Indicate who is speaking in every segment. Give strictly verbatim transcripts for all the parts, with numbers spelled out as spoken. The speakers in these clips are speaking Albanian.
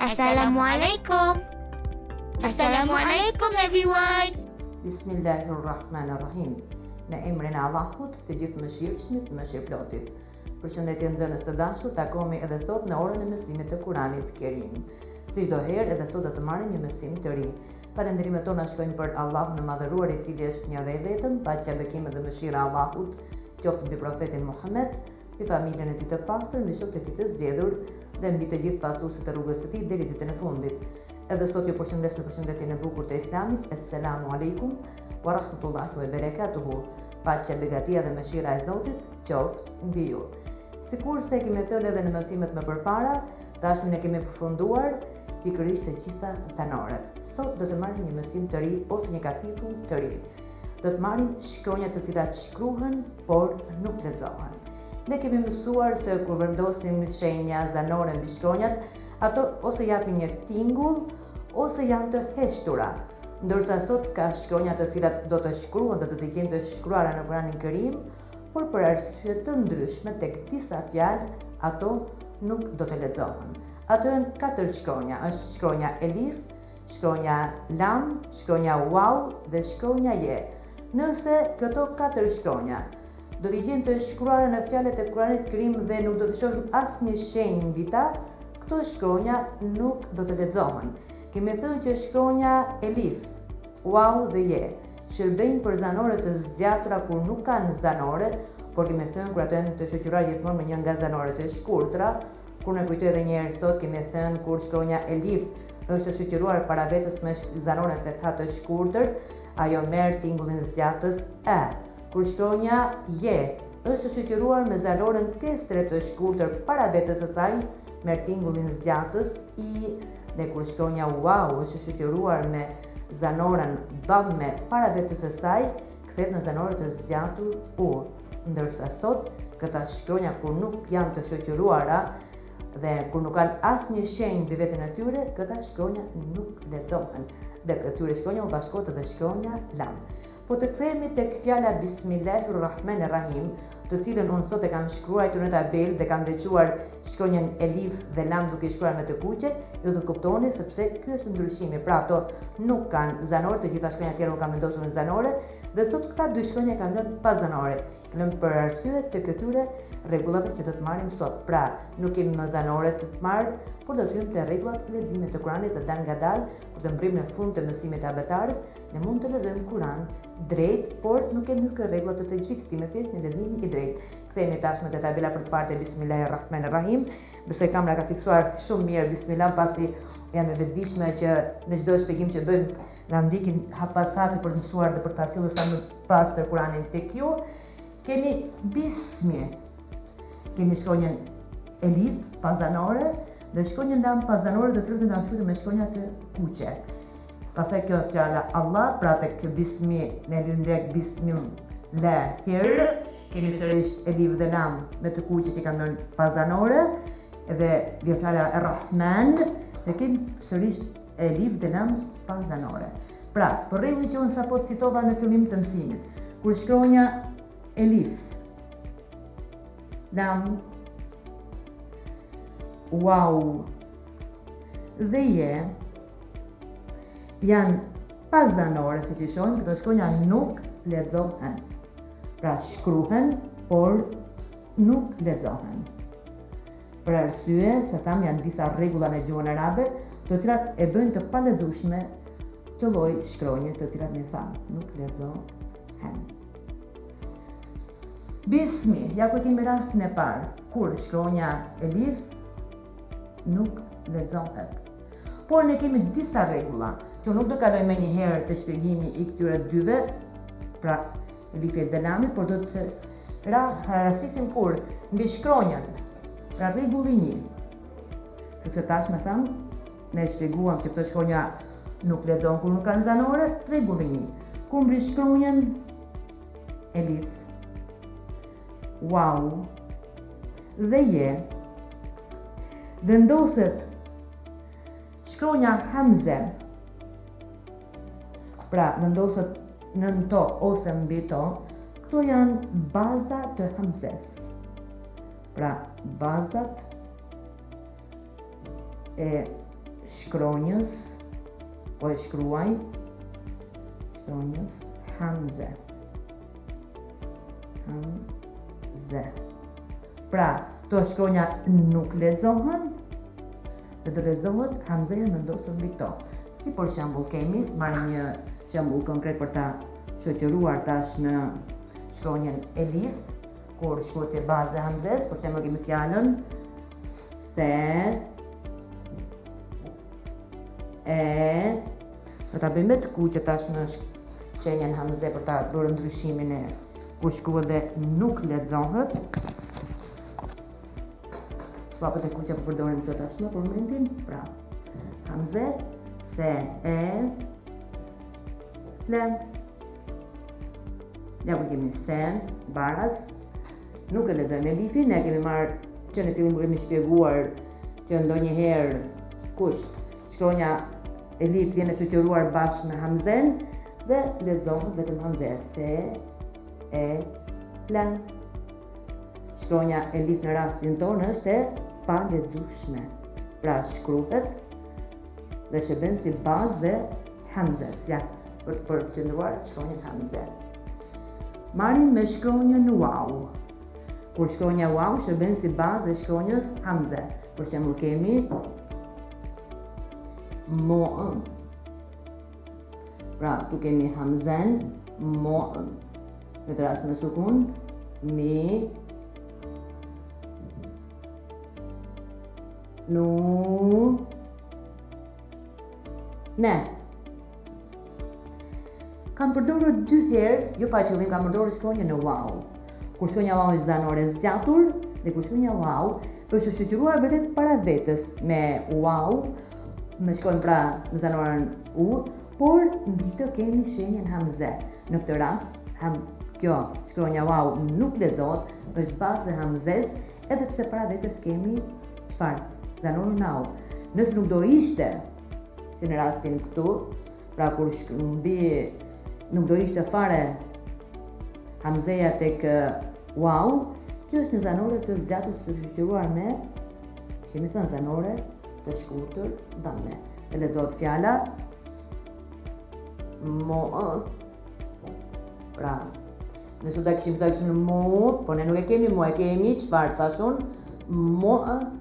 Speaker 1: Assalamualaikum. Assalamualaikum everyone.
Speaker 2: Bismillahirrahmanirrahim. Në emrin e Allahut, të gjithë mëshirshmit, mëshirëplotit. Përshëndetje nxënës të dashur, takohemi edhe sot në orën e mësimit të Kuranit Kerim. Si çdo herë, edhe sot do të marrim një mësim të ri. Falënderimet tona shkojnë për Allahun e madhëruar, i cili është një dhe i vetëm, paqja, bekimet dhe mëshira e Allahut qoftë mbi profetin Muhammed, mbi familjen e tij të pastër, mbi shokët e tij të zgjedhur dhe mbi të gjithë pasuesit e rrugës së tij deri ditën e fundit. Edhe sot ju përshëndes në përshëndetjen e bukur të Islamit. Assalamu alaikum wa rahmatullahi wa barakatuhu. Paqja, begatia dhe mëshira e Zotit qoftë mbi ju. Sikurse kemi thënë edhe në mësimet më përpara, tashmë ne kemi përfunduar pikërisht të gjitha zanaret. Sot do të marrim një mësim të ri ose një kapitull të ri. Do të marrim shkronjat të cilat shkruhen por nuk lexohen. Ne kemi mësuar se kur vendosim shenja zanore mbi shkronjat, ato ose japin një tingull ose janë të heshtura. Ndërsa sot ka shkronja të cilat do të shkruhen dhe do të gjejmë të shkruara në Kuranin Kerim, por për arsye të ndryshme tek disa fjalë ato nuk do të lexohen. Ato janë katër shkronja, është shkronja elif, shkronja lam, shkronja waw dhe shkronja ye. Nëse këto katër shkronja do t'i gjejmë të shkruara në fjalët e Kuranit Kerim dhe nuk do të shohim asnjë shenjë mbi ta, këto shkronja nuk do të lexohen. Kemi thënë që shkronja elif, waw dhe ye shërbejnë për zanore të zgjatura kur nuk kanë zanore, por kemi thënë kur ato janë të shoqëruara gjithmonë me një nga zanoret e shkurtra. Kur ne kujtoj edhe një herë sot, kemi thënë kur shkronja elif është shoqëruar para vetes me zanoren fetha të shkurtër, ajo merr tingullin zgjatës e. Kur shkronja ye është shoqëruar me zanoren kestre të shkurtër para vetes së saj, merr tingullin zgjatës i. Dhe kur shkronja waw është shoqëruar me zanoren dhamme para vetes së saj, kthehet në zanore të zgjatur u. Ndërsa sot këta shkronja kur nuk janë të shoqëruara dhe kur nuk kanë asnjë shenjë mbi veten e tyre, këta shkronja nuk lexohen. Dhe këtyre shkronja u bashkohet edhe shkronja lam. Po të kthehemi tek fjala Bismillahirrahmanirrahim, të cilën unë sot e kam shkruar në tabelë dhe kam veçuar shkronjën elif dhe lam duke shkruar me të kuqe, ju do të kuptoni sepse ky është ndryshimi. Pra ato nuk kanë zanore, të gjitha shkronjat tjera nuk kanë vendosur në zanore, dhe sot këta dy shkronja kanë lënë pa zanore. Lënë për arsye të këtyre rregullave që do të marrim sot. Pra, nuk kemi më zanore të të marrë, por do të hyjmë te rregullat e leximit të Kuranit dhe dal ngadalë, kur të mbrim në fund të mësimit të abetares, ne mund të lexojmë Kur'an drejt, por nuk kemi hyrë rregullat e tajvidit, kemi thjesht në leximin e drejtë. Kthehemi tashmë te tabela për të parë Bismillahirrahmanirrahim. Besoj kamera ka fiksuar shumë mirë bismillah, pasi jam e vetëdijshme që në çdo shpjegim që bëjmë na ndikin hap pas hapi për të mësuar dhe për ta sjellur sa më pastër Kuranin tek ju. Kemi bismi, kemi shkronjën elif pa zanore dhe shkronjën lam pa zanore, do të thotë nga shkruar me shkronja të kuqe. Pastaj kjo fjala Allah, pra tek bismi ne lidhim drejt bismillahir, kemi sërish elif dhe lam me të kuqe që kanë lënë pa zanore, dhe vjen fjala Ar-Rahman dhe kemi sërish elif dhe lam pa zanore. Pra, për rregullin që unë sapo citova në fillim të mësimit, kur shkronja elif, lam, waw dhe ye janë pa zanore, siç i shohim, këto shkronja nuk lexohen. Pra shkruhen, por nuk lexohen. Për arsye se tham janë disa rregulla në gjuhën arabe, të cilat e bëjnë të palexueshme të lloj shkronje të cilat ne tham nuk lexohen. Bismi, ja ku kemi rastin e parë, kur shkronja elif nuk lexohet. Por ne kemi disa rregulla që nuk do kaloj me një herë të shpjegimi i këtyre dyve, pra elifit dhe lamit, por do të rastisim kur mbi shkronjën, pra rregulli një. Sepse tashmë tham, ne shpjeguam që këto shkronja nuk lexohen kur nuk kanë zanore, rregulli një. Kur mbi shkronjën elif, waw dhe ye vendoset shkronja hamze, pra vendoset nën to ose mbi to, këto janë baza të hamzes. Pra bazat e shkronjës, po e shkruaj, shkronjës Hamze. Hamze. Pra, to shkronja nuk lexohen, dhe do lexohet Hamzeja vendosur mbi to. Si për shembull kemi, marrim një shembull konkret për ta shoqëruar tash në shkronjën Elif, kur shkruhet si bazë e Hamzes, për shembull kemi fjalën se e do ta bëjmë të kuqe tash në shenjën Hamze për ta bërë ndryshimin e kur shkruhet dhe nuk lexohet. Slapët e kuqe po përdorim këto tashmë për momentin. Pra, Hamze, se, e, le. Ja ku kemi sen, baras, nuk e lexojmë elifin, ne kemi marrë që në fillim kemi shpjeguar që ndonjëherë kush shkronja elif vjen e shoqëruar bashkë me Hamzen dhe lexohet vetëm Hamze, se, e, le. Shkronja elif në rastin tonë është e pa lexueshme. Pra shkruhet dhe shërben si bazë Hamzes, ja, për për të qëndruar shkronjën Hamze. Marrim me shkronjën Waw. Kur shkronja Waw shërben si bazë e shkronjës Hamze. Për shembull kemi mo. Pra, tu kemi Hamzen, mo. Në të rast me sukun, mi, nu, ne. Kam përdorur dy herë, jo pa qëllim, kam përdorur shkronjën në Waw. Kur shkronja Waw është zanore zgjatur dhe kur shkronja Waw është shoqëruar vërtet para vetes me Waw, me shkronjën pra në zanoren u, por mbi të kemi shenjën Hamze. Në këtë rast, ham, kjo shkronja Waw nuk lexohet, është bazë e Hamzes, edhe pse para vetes kemi çfarë? Zanorin au. Nëse nuk do ishte, si në rastin këtu, pra kur mbi nuk do ishte fare Hamzeja tek Waw, kjo është një zanore të zgjatur të shoqëruar me, kemi thënë zanore të shkurtër dhamme. Dhe lexohet fjala mo. Pra, nëse do kishim thënë në mo, po ne nuk e kemi mo, e kemi çfarë thashun? Mo.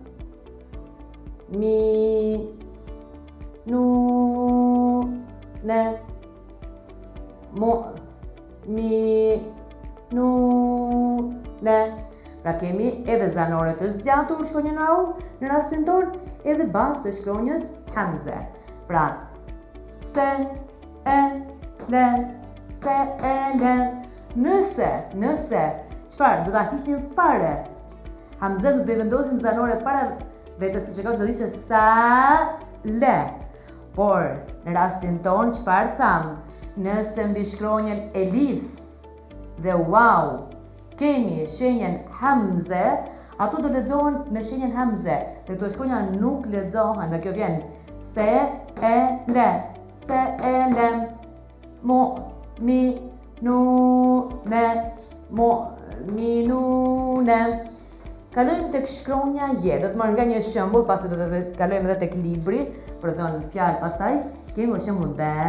Speaker 2: Mi, nu, ne, mo, mi, nu, ne. Pra kemi edhe zanore të zgjatur shkronjën au në rastin tonë, edhe bazë të shkronjës Hamze. Pra, se, e, le, se, e, le. Nëse, nëse, çfarë, do ta hiqnim fare Hamze, do të vendosim zanore para vetës që ka do ishte sa, le. Por, në rastin tonë, çfarë thamë? Nëse mbi shkronjën Elif dhe Waw kemi shenjën Hamze, ato do lexohen me shenjën Hamze. Dhe këto shkronja nuk lexohen, dhe kjo vjen se, e, le, se, e, le, mo, mi, nu, ne, mo, mi, nu, ne. Kalojmë tek shkronja je. Do të marrim nga një shembull, pasi do të kalojmë edhe tek libri për të dhënë fjalë pastaj. Kemi për shembull be,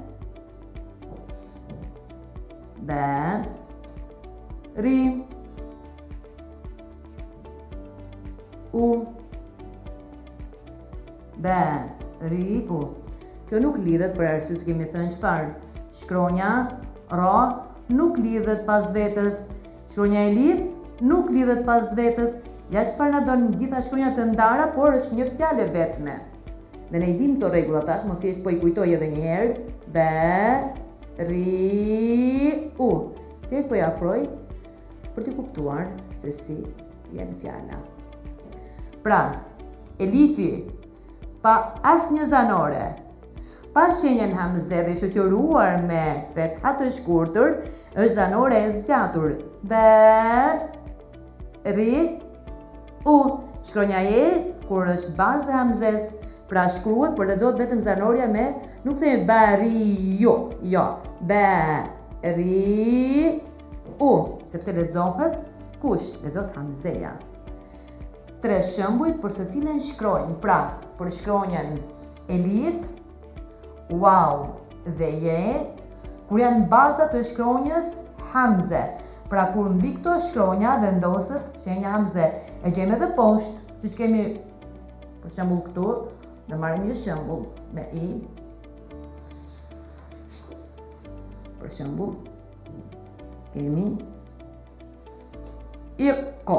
Speaker 2: be, ri, u, be, ri, u. Kjo nuk lidhet për arsye se kemi thënë çfarë? Shkronja ro nuk lidhet pas vetes. Shkronja elif nuk lidhet pas vetes. Ja çfarë na don gjitha shkronjat të ndara, por është një fjalë vetme. Dhe ne i dim këto rregulla tash, më thjesht po i kujtoj edhe një herë. Be, ri, u. Thjesht po i afroj për të kuptuar se si vjen fjala. Pra, elifi pa asnjë zanore, pa shenjën Hamze dhe shoqëruar me fetha të shkurtër, është zanore e zgjatur. Be, ri, u. Shkronja je, kur është bazë e Hamzes, pra shkruhet, por lexohet vetëm zanoria me, nuk themi be, ri, jo, jo. Be, ri, u. Sepse lexohet kush? Lexohet Hamzeja. Tre shembuj për secilën shkronjë. Pra, për shkronjën elif, wow dhe je, kur janë baza të shkronjës hamze. Pra kur mbi këto shkronja vendoset shenja hamze. E gjejmë edhe poshtë, siç kemi për shembull këtu, do marrim një shembull me i. Për shembull, kemi i ko,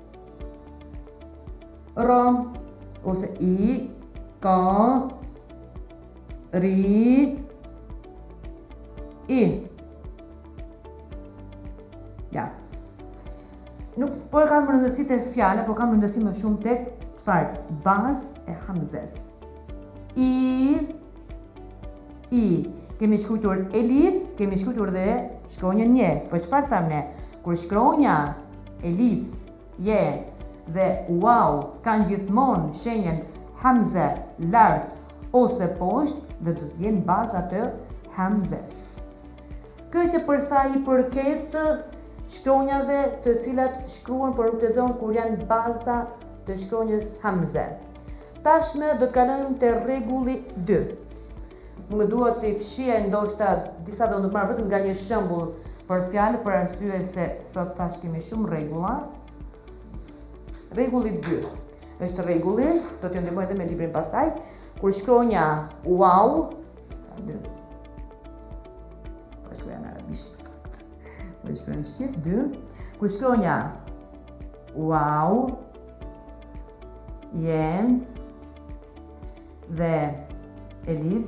Speaker 2: ro, ose i, ko, ri, i. Ja. Nuk po e kam rëndësi të fjala, po kam rëndësi më shumë tek çfarë? Bazë e hamzes. I, i. Kemi shkruar elif, kemi shkruar dhe shkronjën je. Po çfarë tham ne? Kur shkronja elif, je dhe wow kanë gjithmonë shenjën hamze lart ose poshtë, dhe do të jenë baza të hamzes. Kjo është për sa i përket shkronjave të cilat shkruan por nuk lexohen kur janë baza të shkronjës hamze. Tashmë do të kalojmë te rregulli dy. Më duhet të fshija ndoshta disa do të marr vetëm nga një shembull për fjalë për arsye se sot tash kemi shumë rregulla. Rregulli dy është rregulli, do t'ju ndihmoj edhe me librin pastaj, kur shkronja wow, po shkruaj në arabisht. Po shkruaj në shqip dy, kur shkronja wow, je dhe elif,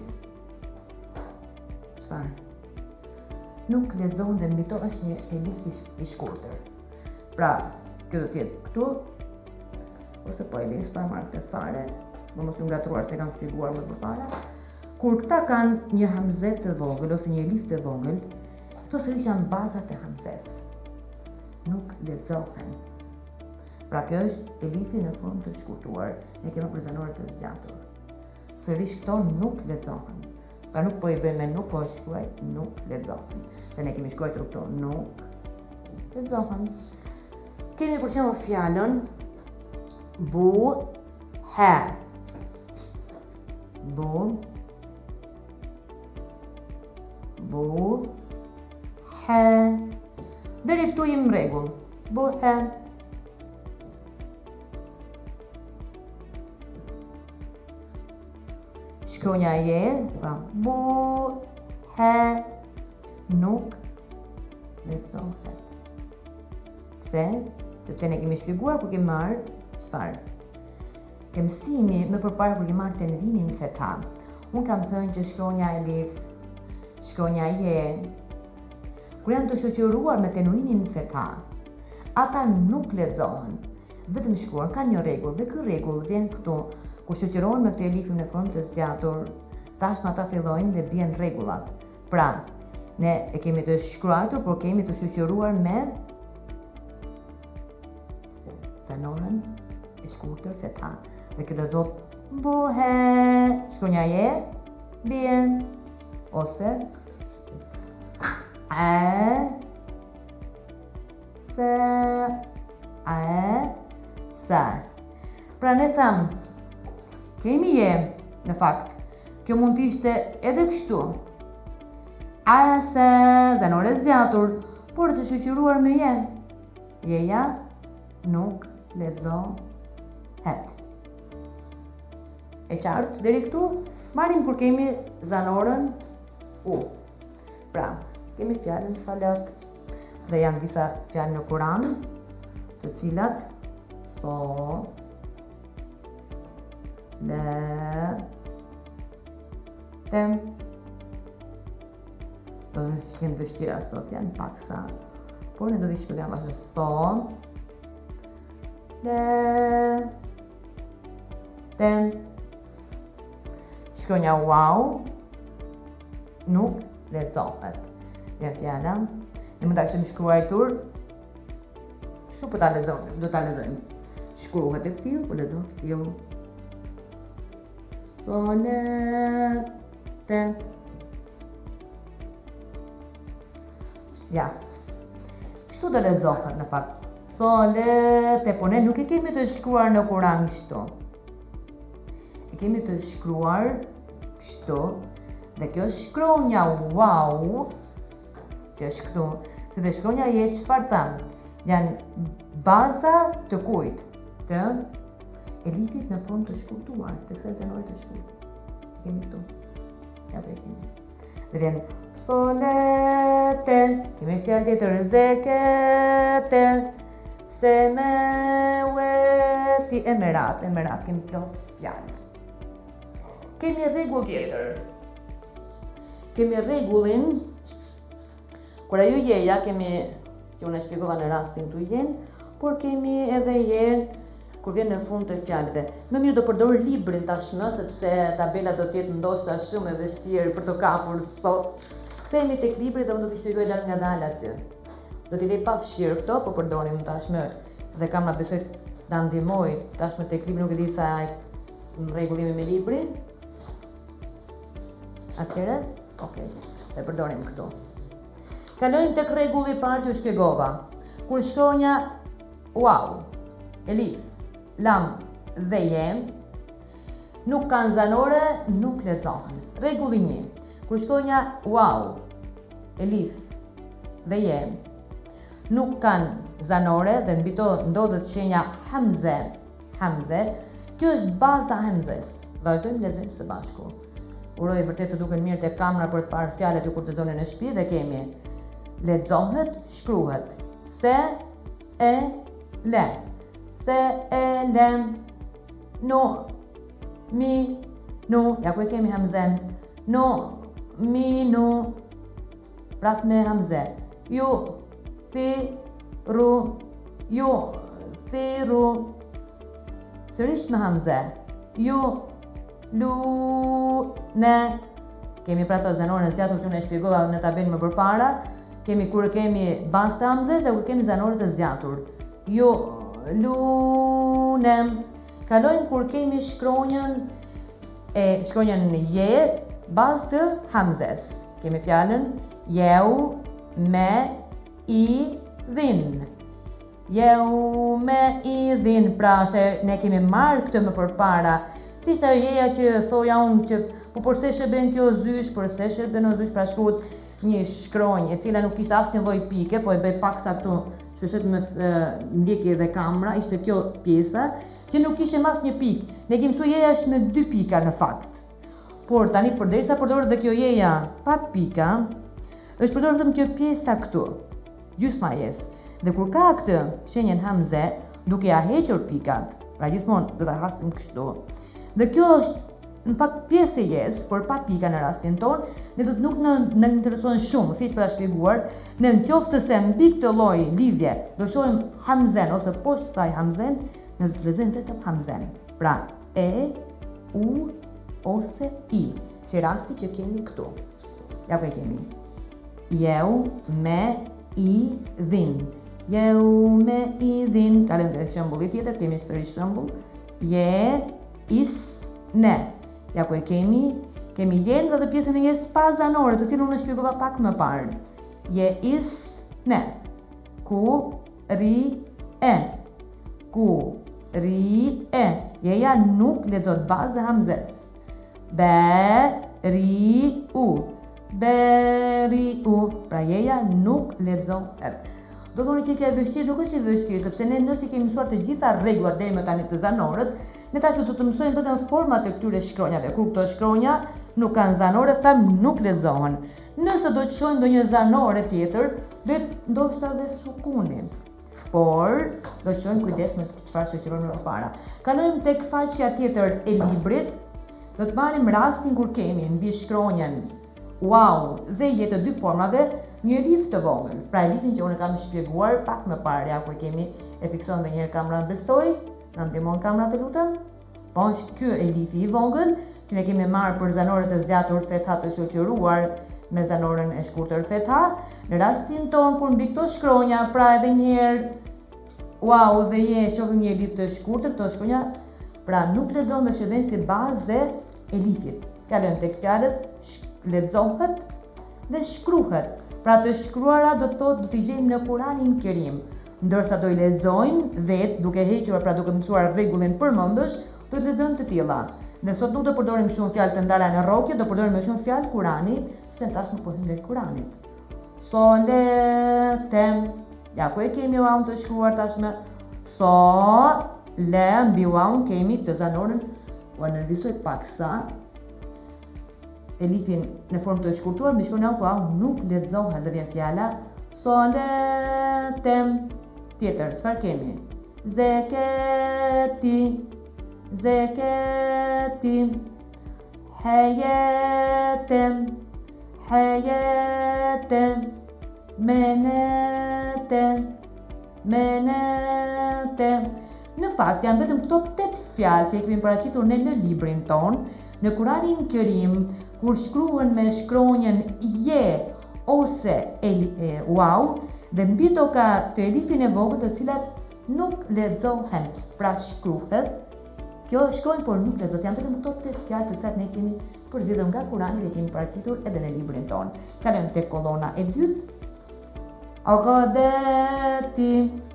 Speaker 2: çfarë? Nuk lexohen dhe mbi to është një elif i shkurtër. Pra, kjo do të jetë këtu, ose po elif pa marrë këtë fare, më mos ju ngatruar se kam shpjeguar më përpara. Kur këta kanë një hamze të vogël ose një elif të vogël, këto sërish janë bazat e hamzes. Nuk lexohen. Pra kjo është elifi në formë të shkurtuar, ne kemi për zanore të zgjatur. Sërish këto nuk lexohen. Pra nuk po i bëjmë me nuk, po shkruaj nuk lexohen. Dhe ne kemi shkruar këto nuk lexohen. Kemi për shembull fjalën bu he. Bu bu he. Deri këtu jemi në rregull. Bu he. Shkronja je, pra bu he nuk lexohet. Pse? Sepse ne kemi shpjeguar kur kemi marrë çfarë? Ke mësimi më përpara kur kemi marrë tenvinin fetha. Unë kam thënë që shkronja elif, shkronja je, kur janë të shoqëruar me tenvinin fetha, ata nuk lexohen. Vetëm shkruan, ka një rregull dhe ky rregull vjen këtu. Kur shoqërohen me këtë elifin në formë të zgjatur, tashmë ata fillojnë dhe bien rregullat. Pra, ne e kemi të shkruar, por kemi të shoqëruar me zanoren e shkurtër fetha. Dhe kjo do të thotë buhe, shkronja je, bien, ose e, se, e, se. Pra ne thamë, kemi je, në fakt, kjo mund të ishte edhe kështu. Ase, zanore zgjatur, por të shoqëruar me je. Jeja nuk lexohet. E qartë deri këtu? Marrim kur kemi zanoren u. Pra, kemi fjalën salat dhe janë disa fjalë në Kur'an, të cilat so le tem do të shkojnë vështira sot, janë paksa, por ne do të shkojmë ashtu so le tem. Shkronja wow nuk lexohet. Ja fjala, ne mund ta kemi shkruar, kështu po ta lexojmë, do ta lexojmë. Shkruhet e tillë, po lexohet tillë. Solete. Ja. Kështu do lexohet në fakt. Solete, po ne nuk e kemi të shkruar në Kur'an kështu. E kemi të shkruar kështu, dhe kjo shkronja wow, që është këtu, se dhe shkronja je çfarë thamë, janë baza të kujt, të elifit në fund të shkurtuar, të kësaj zanore të shkurtuar, që kemi këtu, ja për e kemi, dhe vjen solete, kemi fjallë tjetër zekete, se me ueti, emerat, emerat, kemi plot fjallë. Kemi rregull tjetër. Kemi rregullin, kur ajo jeja kemi, që unë e shpjegova në rastin të jen, por kemi edhe jen kur vjen në fund të fjalëve. Më mirë do përdor librin tashmë, sepse tabela do të jetë ndoshta shumë e vështirë për të kapur sot. Themi tek libri dhe unë do t'i shpjegoj dal nga dal aty. Do t'i lej pa fshirë këto, po përdorim tashmë dhe kamera besoj ta ndihmoj tashmë tek libri, nuk e di sa në rregullimi me librin. Atëre, okej, e përdorim këtu. Kalojmë tek rregulli i parë që shpjegova. Kur shkronja wow, elif, lam dhe jem nuk kanë zanore, nuk lexohen. Rregulli një. Kur shkronja wow, elif dhe jem nuk kanë zanore dhe mbi to ndodhet shenja hamze, hamze, kjo është baza hamzes. Vazhdojmë lexojmë së bashku. Uroj vërtet të duken mirë tek kamera për të parë fjalët kur të doni në shtëpi dhe kemi lexohet, shkruhet. Se e le. Se e lem. No mi no, ja ku e kemi hamzen. No mi no. Prap me hamze. Ju thi ru. Ju thi ru. Sërish me hamze. Ju lu ne. Kemi pra të zanore në zjatur që unë e shpjegova në tabelë më përpara. Kemi kur kemi bazë të hamzes dhe kur kemi zanore të zgjatur. Ju lunem. Kalojmë kur kemi shkronjën e shkronjën je, bazë të hamzes. Kemi fjalën jeu me i dhin. Jeu me i dhin, pra se ne kemi marrë këtë më përpara. Thjesht ajo jeja që thoja unë që po përse shërben kjo zysh, përse shërben o zysh, pra shkruhet një shkronjë e cila nuk ishte asnjë lloj pike, po e bëj paksa këtu, shpresoj të më ndjekë edhe kamera, ishte kjo pjesa që nuk kishte mas një pikë. Ne kemi thënë jeja është me dy pika në fakt. Por tani përderisa përdoret dhe kjo jeja pa pika, është përdorur vetëm kjo pjesa këtu, gjysma jes. Dhe kur ka këtë shenjën hamze, duke ja hequr pikat, pra gjithmonë do ta hasim kështu. Dhe kjo është në pak pjesë e jes, por pa pika në rastin ton, ne do të nuk në, në intereson shumë, thjesht për ta shpjeguar, ne në qoftë se mbi këtë lloj lidhje do shohim hamzen ose poshtë saj hamzen, ne do të lexojmë vetëm hamzen. Pra e, u ose i, si rasti që kemi këtu. Ja ku e kemi. Jeu me i dhin. Jeu me i dhin. Kalojmë tek shembulli tjetër, kemi sërish shembull. Je is ne. Ja ku e kemi, kemi jen dhe pjesën e jes pa zanore, të cilën unë shpjegova pak më parë. Je is ne. Ku ri e. Ku ri e. Jeja nuk lexohet bazë hamzes. Be ri u. Be ri u. Pra jeja nuk lexohet. Do thoni që kjo e vështirë, nuk është e vështirë, sepse ne nëse kemi mësuar të gjitha rregullat deri më tani të zanorët, ne tash do të mësojmë vetëm format e këtyre shkronjave. Kur këto shkronja nuk kanë zanore, them nuk lexohen. Nëse do të shohim ndonjë zanore tjetër, do të ndoshta dhe sukuni. Por do të shohim kujdes me çfarë shoqërojmë më parë. Kalojmë tek faqja tjetër e librit. Do të marrim rastin kur kemi mbi shkronjën wow dhe je të dy formave një elif të vogël. Pra elifin që unë kam shpjeguar pak më parë, ja ku kemi e fikson edhe një herë kamerën, besoj. Në ndihmon kamera të lutem? Po është ky elifi i vogël që ne kemi marrë për zanoret e zgjatur fetha të shoqëruar me zanoren e shkurtër fetha. Në rastin ton kur mbi këto shkronja, pra edhe një herë wow dhe je shohim një elif të shkurtër, këto shkronja pra nuk lexohen dhe shërben si bazë elifit. Kalojmë tek fjalët lexohet dhe shkruhet. Pra të shkruara do të thotë do t'i gjejmë në Kur'anin Kerim. Ndërsa do i lexojmë vetë duke hequr, pra duke mësuar rregullin përmendësh, do të lexojmë të tilla. Dhe sot nuk do përdorim shumë fjalë të ndara në rrokje, do përdorim më shumë fjalë Kurani, se tash nuk po hym drejt Kuranit. Soletem. Ja, ku e kemi waun të shkruar tashmë? So, le, mbi waun kemi të zanorin, u analizoj paksa. Elifin në formë të shkurtuar, mbi shkruan ku waun nuk lexohet dhe vjen fjala soletem. Tjetër, çfarë kemi? Zeketi, zeketi, hayatem, hayatem, menetem, menetem. Në fakt, janë vetëm këto tetë fjalë që i kemi paraqitur ne në librin ton, në Kuranin Kerim, kur shkruhen me shkronjën je ose eli, e, wow, dhe mbi to ka të elifin e vogël të cilat nuk lexohen, pra shkruhet. Kjo shkronjë por nuk lexohet, janë vetëm këto tetë fjalë të cilat ne kemi përzgjedhur nga Kurani dhe kemi paraqitur edhe në librin ton. Kalojmë tek kolona e dytë. Ghadati,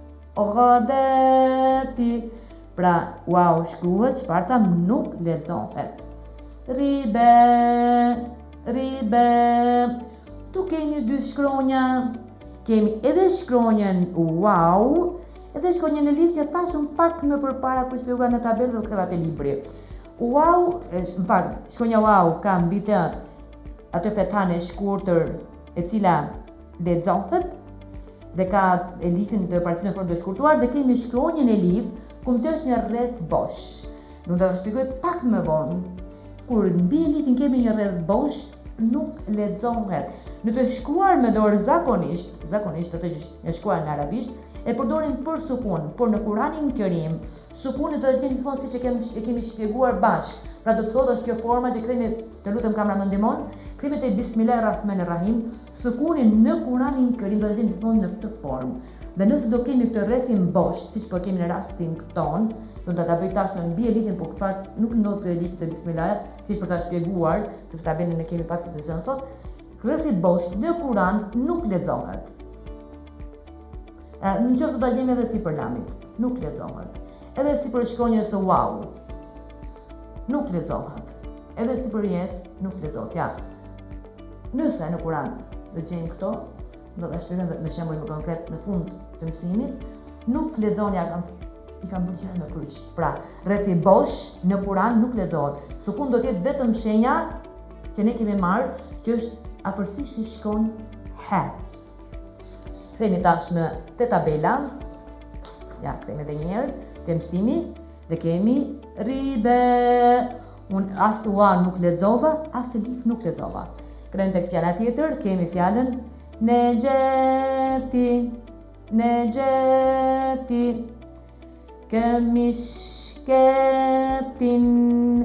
Speaker 2: ghadati. Pra, wow shkruhet, çfarë tham, nuk lexohet. Ribe, ribe. Tu kemi dy shkronja. Kemi edhe shkronjën wow, edhe shkronjën elif që thashëm pak më përpara kur shpjegova në tabelë dhe u ktheva te libri. Wow, në fakt, shkronja wow ka mbi të atë fetane shkurtër e cila lexohet dhe ka elifin të paraqitur në formë të shkurtuar dhe kemi shkronjën elif ku është një rreth bosh. Do ta shpjegoj pak më vonë. Kur mbi elifin kemi një rreth bosh, nuk lexohet. Në të shkruar me dorë zakonisht, zakonisht atë që është shkruar në arabisht, e përdorim për sukun, por në Kuranin Kerim, sukuni do të jetë gjithmonë siç e kemi e kemi shpjeguar bashkë. Pra do të thotë është kjo forma që kremi, të lutem kamera më ndihmon, kremi te Bismillahirrahmanirrahim, sukuni në Kuranin Kerim do të jetë gjithmonë në këtë formë. Dhe nëse do kemi këtë rrethin bosh, siç po kemi në rastin këton, do ta ta bëj tashmë mbi elifin, por çfarë nuk ndodh te elifi te Bismillah, siç për ta shpjeguar, sepse tabelën e kemi pak të zënë sot. Rrethi bosh në Kuran nuk lexohet. Në qoftë ta gjejmë edhe si për lamit, nuk lexohet. Edhe si për shkronjën së wow, nuk lexohet. Edhe si për yes, nuk lexohet. Ja. Nëse në Kuran do gjejmë këto, do ta shpjegoj me shembull më konkret në fund të mësimit, nuk lexon ja kam i kam bërë me kryq. Pra, rrethi bosh në Kuran nuk lexohet. Sukun do të jetë vetëm shenja që ne kemi marrë, që është afërsisht si shkon he. Kthehemi tashmë te tabela. Ja, kthehemi edhe një herë te mësimi dhe kemi ribe. Un as ua nuk lexova, as elif nuk lexova. Kthehemi tek fjala tjetër, kemi fjalën nejeti, nejeti, kemishketin,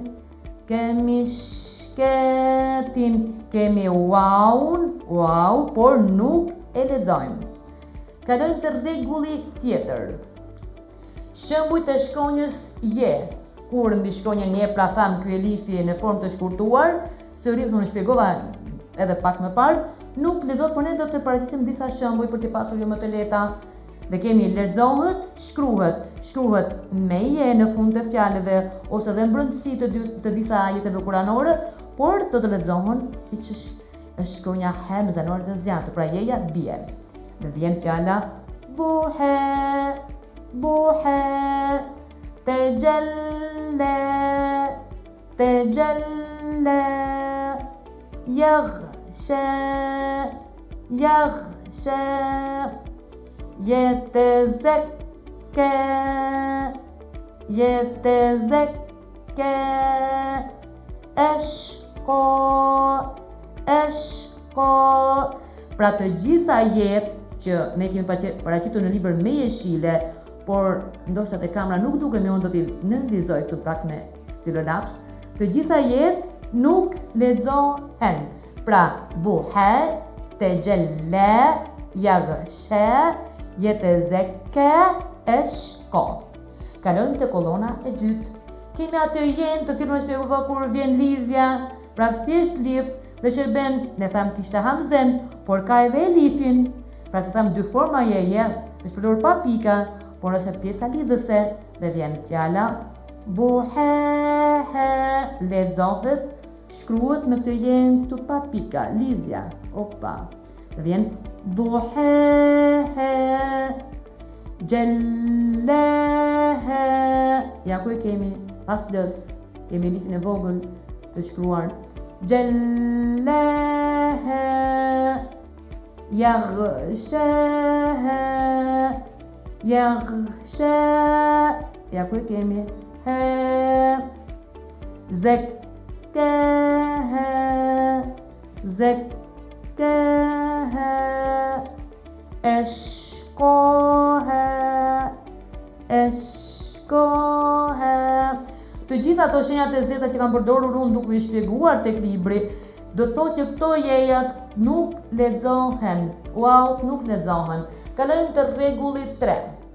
Speaker 2: kemishketin. Kemi wow, wow, por nuk e lexojmë. Kalojmë te rregulli tjetër. Shembuj të shkronjës je. Kur mbi shkronjën je, pra tham ky elifi në formë të shkurtuar, sërish unë shpjegova edhe pak më parë, nuk lexohet, por ne do të paraqisim disa shembuj për të pasur jo më të lehta. Dhe kemi lexohet, shkruhet, shkruhet me je në fund të fjalëve ose edhe mbrëmësi të, të disa ajeteve kuranore, por do të lexohen siç është shkronja he me zanore të zjatë, pra jeja bie. Dhe vjen fjala buhe, buhe, tajalla, tajalla, yaghsha, yaghsha, yatazakka, yatazakka, ashqa, ashqa. Pra të gjitha jetë që ne kemi paraqitur në libër me jeshile, por ndoshta te kamera nuk duken, unë do t'i nënvizoj këtu pak me stilolaps. Të gjitha jetë nuk lexohen. Pra buhe, tajalla, yaghsha, yatazakka, ashqa. Kalojmë te kolona e dytë. Kemi atë jenë të cilën e shpjegova kur vjen lidhja, pra thjesht lidh dhe shërben, ne tham kishte hamzen, por ka edhe elifin. Pra se tham dy forma jeje, është përdorur pa pika, por është pjesa lidhëse dhe vjen fjala Duhaha lexohet, shkruhet me të jenë këtu pa pika, lidhja. Opa. Dhe vjen duhaha. Gjellaha. Ja ku e kemi pas lës, kemi lifin e vogël të shkruar. Gjellaha. Yaghshaha. Yaghsha. Ja ku e kemi ha. Zakkaha. Zakkaha. Ashqaha. Ashqaha. Të gjitha ato shenjat e zeta që kam përdorur unë duke i shpjeguar tek libri, do të thotë që këto jejat nuk lexohen. Wow, nuk lexohen. Kalojmë te rregulli tre.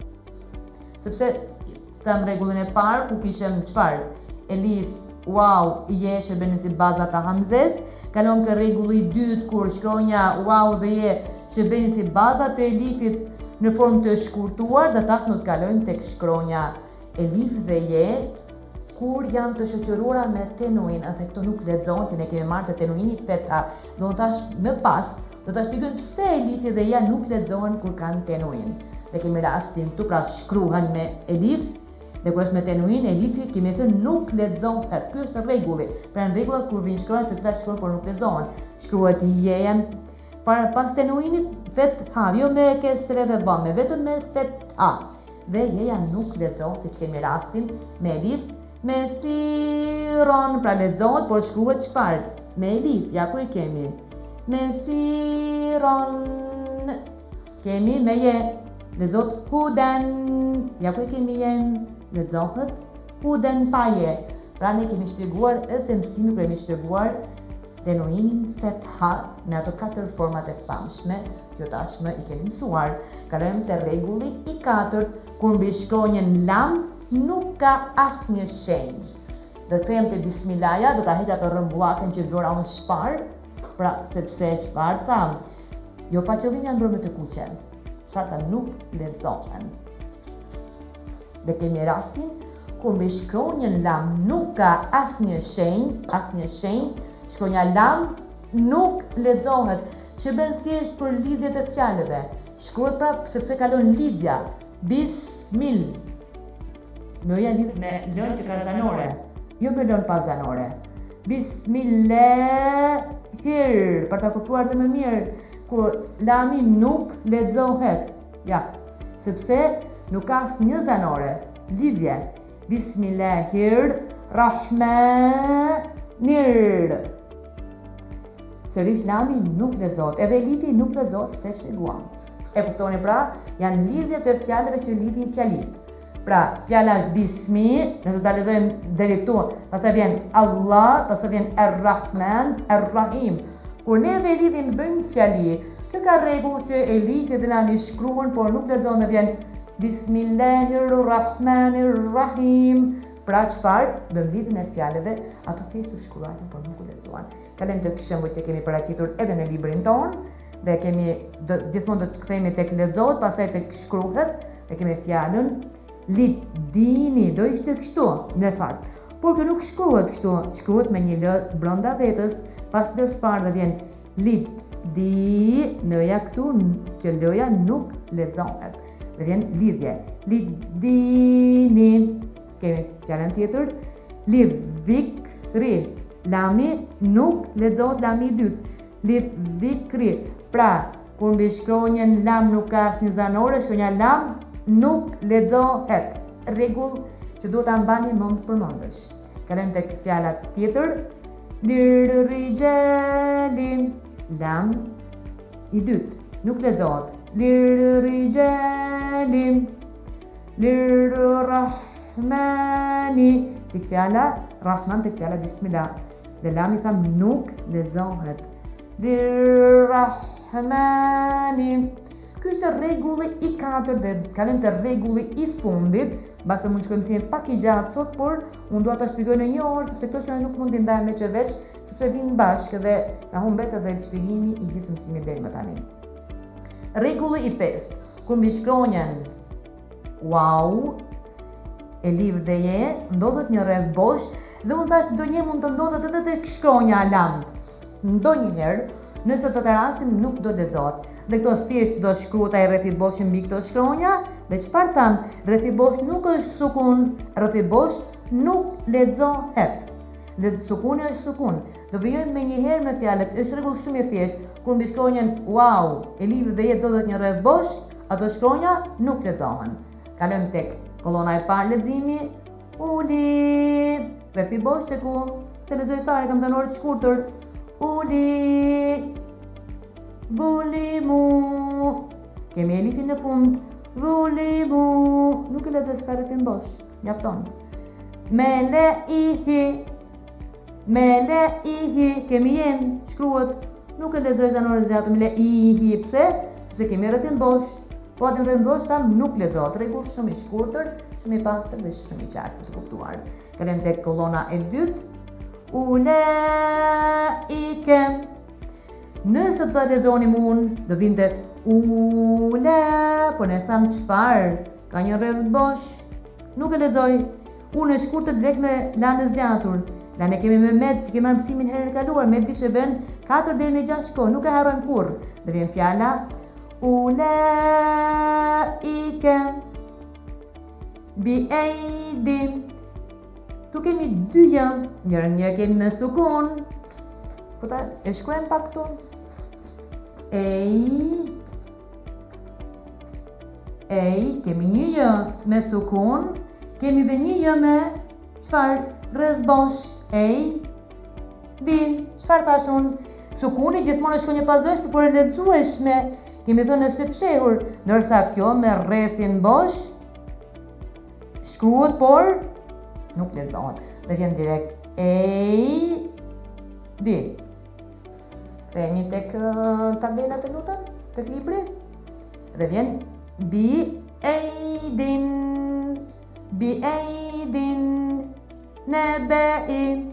Speaker 2: Sepse tham rregullin e parë ku kishim çfarë? Elif, wow, je shërbenin si baza ta hamzes. Kalon ke rregulli i dytë kur shkronja wow dhe je shërbenin si baza të elifit në formë të shkurtuar, dhe tash do të kalojmë tek shkronja elif dhe je kur janë të shoqëruara me tenuin, atë këto nuk lexohen, që ne kemi marrë të tenuini feta. Do të thash më pas, do ta shpjegojmë pse elifi dhe ja nuk lexohen kur kanë tenuin. Dhe kemi rastin këtu, pra shkruhen me elif, dhe kur është me tenuin, elifi kemi thënë nuk lexohet. Ky është rregulli. Pra në rregullat kur vijnë shkronjat të cilat shkruhen por nuk lexohen, shkruhet jejan para pas tenuinit vet ha, jo me kesre dhe dhamme, vetëm me fet ha. Dhe jeja nuk lexohet, siç kemi rastin me elif. Mesiron, pra lexohet, por shkruhet çfarë? Me elif. Ja ku e kemi? Mesiron. Kemi me je. Lexohet huden. Ja ku e kemi jen? Lexohet huden pa je. Pra ne kemi shpjeguar edhe mësimin kur kemi shpjeguar tenuinin fetha me ato katër format e famshme që tashmë i kemi mësuar. Kalojmë te rregulli i katërt, kur mbi shkronjën lam nuk ka asnjë shenjë. Dhe them te bismillaja, do ta heq ato rrëmbullakën që dora unë shpar, pra sepse çfarë tham? Jo pa qëllim janë bërë me të kuqe. Çfarë tham? Nuk lexohen. Dhe kemi rastin kur mbi shkronjën lam nuk ka asnjë shenjë, asnjë shenjë, shkronja lam nuk lexohet. Shërben thjesht për lidhjet e fjalëve. Shkruhet pra sepse kalon lidhja. Bismil. Loja lidhet me lën që ka zanore, jo me lën pa zanore. Bismillahir, për ta kuptuar dhe më mirë, kur lami nuk lexohet. Ja, sepse nuk ka asnjë zanore, lidhje. Bismillahir Rahmanir. Sërish lami nuk lexohet, edhe elifi nuk lexohet, sepse shpjeguam. E kuptoni pra, janë lidhjet e fjalëve që lidhin fjalit. Pra, fjala është bismi, nëse ta lexojmë deri këtu, pastaj vjen Allah, pastaj vjen Ar-Rahman, Ar-Rahim. Kur ne dhe lidhim bëjmë fjali, kjo ka rregull që elifi dhe lami shkruhen, por nuk lexohen dhe vjen Bismillahir-Rahmanir-Rahim. Pra çfarë? Bëm lidhjen e fjalëve, ato thjesht u shkruajnë por nuk u lexuan. Kalojmë tek shembull që kemi paraqitur edhe në librin ton, dhe kemi do, gjithmonë do të kthehemi tek lexohet, pastaj tek shkruhet, dhe kemi fjalën lit dini, do ishte kështu në fakt. Por kjo nuk shkruhet kështu, shkruhet me një lë brenda vetës, pas lës parë dhe vjen lit di, nëja këtu, kjo lëja nuk lexohet. Dhe vjen lidhje. Lit dini. Kemi fjalën tjetër, lit dhikri. Lami nuk lexohet, lami i dytë. Lit dhikri. Pra, kur mbi shkronjën lam nuk ka asnjë zanore, shkronja lam nuk lexohet. Rregull që duhet ta mbani mend përmendesh. Kalojmë tek fjala tjetër. Lirrijalin. Lam i dytë nuk lexohet. Lirrijalin. Lirrahmani. Tek fjala Rahman, tek fjala Bismillah. Dhe lam i tham nuk lexohet. Lirrahmani. Ky është rregulli i katërt dhe kalojmë te rregulli i fundit. Mbase mund të shkojmë si pak i gjatë sot, por unë dua ta shpjegoj në një orë sepse këto shëndet nuk mund t'i ndajmë me çeveç, sepse vinë bashkë dhe na humbet edhe shpjegimi i gjithë mësimit deri më tani. Rregulli i pestë, kur mbi shkronjën wow e liv dhe je, ndodhet një rreth bosh, dhe unë thash ndonjëherë mund të ndodhet edhe te shkronja lam. Ndonjëherë, nëse do të rastim nuk do lexohet. Dhe këto thjesht do shkruhet ai rreth i bosh mbi këto shkronja, dhe çfarë tham? Rreth i bosh nuk është sukun, rreth i bosh nuk lexohet. Dhe sukuni është sukun. Do vijojmë me një herë me fjalët, është rregull shumë i thjeshtë, kur mbi shkronjën wow, e liv dhe je ndodhet një rreth bosh, ato shkronja nuk lexohen. Kalojmë tek kolona e parë leximi, uli, rreth i bosh tek u, se lexoj fare kam zanore të shkurtër, uli, dhulimu, kemi elifin në fund, dhulimu, nuk e lexoj s'ka rreth i bosh, mjafton. Me le i hi, me le i hi, kemi jem, shkruhet, nuk e lexoj zanore zjatu me le i hi, pse? Sepse kemi rreth i bosh. Po atë rreth bosh tam nuk lexohet, rregull shumë i shkurtër, shumë i pastër dhe shumë i qartë për të kuptuar. Kalojmë tek kolona e dytë. Ulaike. Nëse të lexonim unë, do vinte ula, po ne tham çfarë? Ka një rreth bosh. Nuk e lexoj. Unë e shkurtër direkt me lanë zgjatur. La ne kemi me med që kemi marrë mësimin herën e kaluar, med dishe bën katër deri në gjashtë shkollë, nuk e harrojmë kurrë. Dhe vjen fjala ulaike bi eidi. Tu kemi dy jë, njërën një kemi me sukun, po ta e shkruajmë pak këtu. Ei, ei, kemi një jë me sukun, kemi dhe një jë me çfarë? Rreth bosh, ei, din, çfarë thash unë? Sukuni gjithmonë është shkronjë pazëshme, por e lexueshme. Kemi thënë është e fshehur, ndërsa kjo me rrethin bosh shkruhet, por nuk lexohet. Dhe vjen direkt ei, di. Themi tek tabela të lutem, tek libri. Dhe vjen bi eidin, bi eidin, nebei.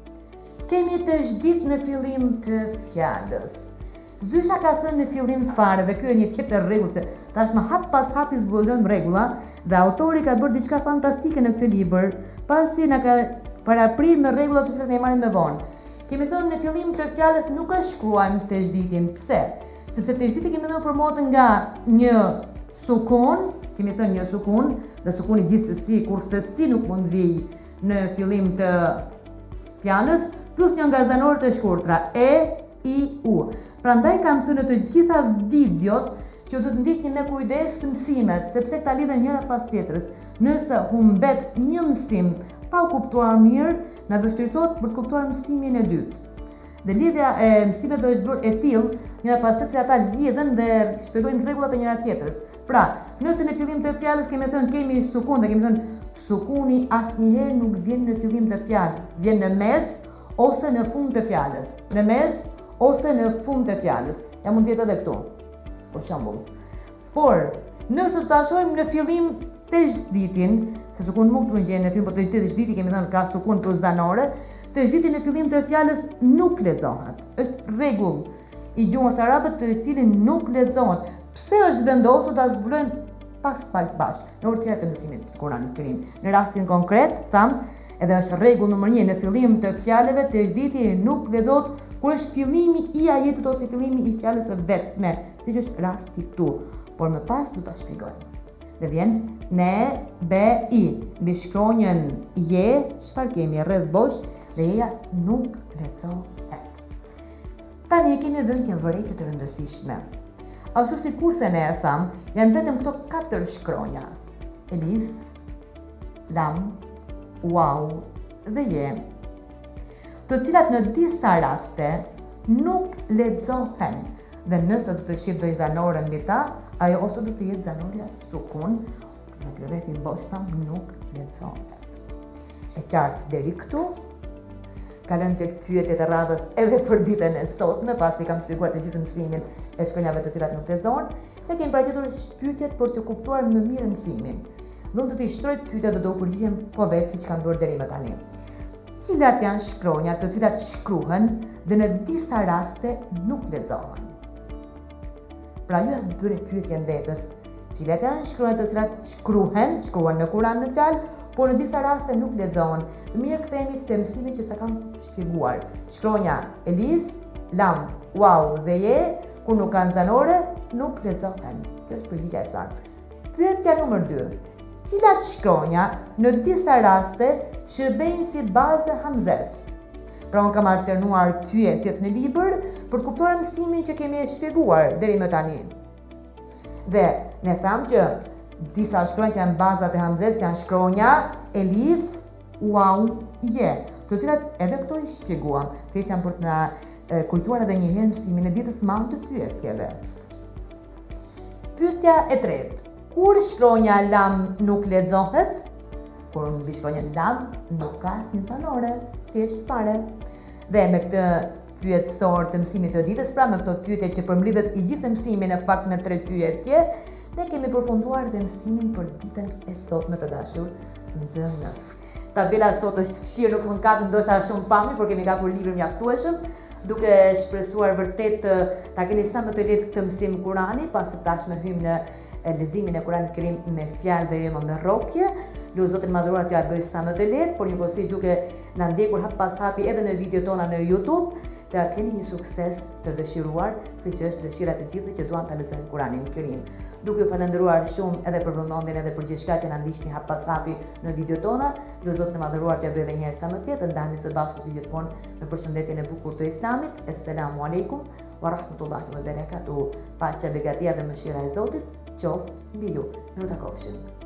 Speaker 2: Kemi të zhdit në fillim të fjalës. Zysha ka thënë në fillim fare, dhe kjo e një tjetër rregull, se tashmë hap pas hapi zbulojmë rregulla, dhe autori ka bërë diçka fantastike në këtë libër, pasi na ka paraprirë me rregullat të cilat ne marrim me vonë. Kemi thënë në fillim të fjalës nuk e shkruajmë të zhditin. Pse? Sepse të zhditi kemi thënë formohet nga një sukun, kemi thënë një sukun, dhe sukuni gjithsesi, kurse si nuk mund vijë në fillim të fjalës, plus një nga zanorët e shkurtra, e, i, u. Prandaj kam thënë në të gjitha videot që do të ndiqni me kujdes mësimet, sepse këta lidhen njëra pas tjetrës. Nëse humbet një mësim pa u kuptuar mirë, na vështirësohet për të kuptuar mësimin e dytë. Dhe lidhja e mësimeve është bërë e tillë, njëra pas tjetrës, se ata lidhen dhe shpjegojnë rregullat e njëra tjetrës. Pra, nëse në fillim të fjalës kemi thënë kemi sukun dhe kemi thënë sukuni asnjëherë nuk vjen në fillim të fjalës, vjen në mes ose në fund të fjalës. Në mes ose në fund të fjalës. Ja mund të jetë edhe këtu. Për shembull. Por, nëse ta shohim në fillim të zhditin, se sukun nuk mund të gjejmë në fillim, por të zhditi, zhditi kemi thënë ka sukun plus zanore, të zhditi në fillim të fjalës nuk lexohet. Është rregull i gjuhës arabe të cilin nuk lexohet. Pse është vendosur ta zbulojmë pas pak bash në orë të mësimit të Kuranit Kerim. Në rastin konkret, tham, edhe është rregull numër një, në fillim të fjalëve të zhditi nuk lexohet kur është fillimi i ajetit ose fillimi i fjalës së vetme. Kjo është rasti këtu, por më pas do ta shpjegojmë. Dhe vjen ne, be, i. Mbi shkronjën je, çfarë kemi? Rreth bosh dhe eja nuk lexohet. Tani kemi vënë një vërejtje të rëndësishme. Ashtu si kurse ne e tham, janë vetëm këto katër shkronja. Elif, lam, wow dhe je, të cilat në disa raste nuk lexohen. Dhe nëse do të shit do i zanore mbi ta, ajo ose do të jetë zanorja sukun, në rrethin bosh tam nuk lexohet. E qartë deri këtu. Kalojmë tek pyetjet e radhës edhe për ditën e sotme, pasi kam shpjeguar të gjithë mësimin e shkronjave të cilat nuk lexohen, dhe kemi paraqitur pyetjet për të kuptuar më mirë mësimin. Dhe unë do t'i shtroj pyetjet dhe do u përgjigjem po vetë siç kam bërë deri më tani. Cilat janë shkronjat të cilat shkruhen dhe në disa raste nuk lexohen? Pra ju e bëni pyetjen vetës, cilat janë shkronjat të cilat shkruhen, shkruhen në Kur'an në fjalë, por në disa raste nuk lexohen. Mirë kthehemi te mësimin që sa kam shpjeguar. Shkronja Eliz, lam, wow dhe je, kur nuk kanë zanore, nuk lexohen. Kjo është përgjigjja e saktë. Pyetja numër dy. Cilat shkronja në disa raste shërbejnë si bazë hamzes? Pra unë kam alternuar pyetjet në libër për kuptuar mësimin që kemi shpjeguar deri më tani. Dhe ne thamë që disa shkronja që janë bazat e hamzes janë shkronja Elif, wow, je, të cilat edhe këto i shpjeguam, thjesht janë për të na kujtuar edhe një herë mësimin e ditës së madhe të pyetjeve. Pyetja e tretë. Kur shkronja lam nuk lexohet? Kur mbi shkronjën lam nuk ka asnjë zanore, thjesht fare. Dhe me këtë pyetësor të mësimit të ditës, pra me këto pyetje që përmbledhet i gjithë mësimin në fakt në tre pyetje, ne kemi përfunduar dhe mësimin për ditën e sotme të dashur nxënës. Tabela sot është fshirë, nuk mund kapë ndoshta shumë pamje, por kemi kapur librin mjaftueshëm, duke shpresuar vërtet ta keni sa më të lehtë këtë mësim Kurani, pasi tashmë hym në leximin e Kuranit Kerim me fjalë dhe jo me rrokje. Lutë Zotin Madhëruar t'ja bëj sa më të lehtë, por njëkohësisht duke na ndjekur hap pas hapi edhe në videot tona në YouTube, të keni një sukses të dëshiruar, siç është dëshira të gjithëve që duan ta lexojnë Kuranin Kerim. Duke ju falendëruar shumë edhe për vëmendjen edhe për gjithçka që na ndiqni hap pas hapi në videot tona, lutë Zotin Madhëruar t'ja bëj edhe një herë sa më të lehtë, ndahemi së bashku si gjithmonë në përshëndetjen e bukur të Islamit. Assalamu alaikum wa rahmatullahi wa barakatuh. Paqja, begatia dhe mëshira e Zotit qoftë mbi ju. Në takofshim.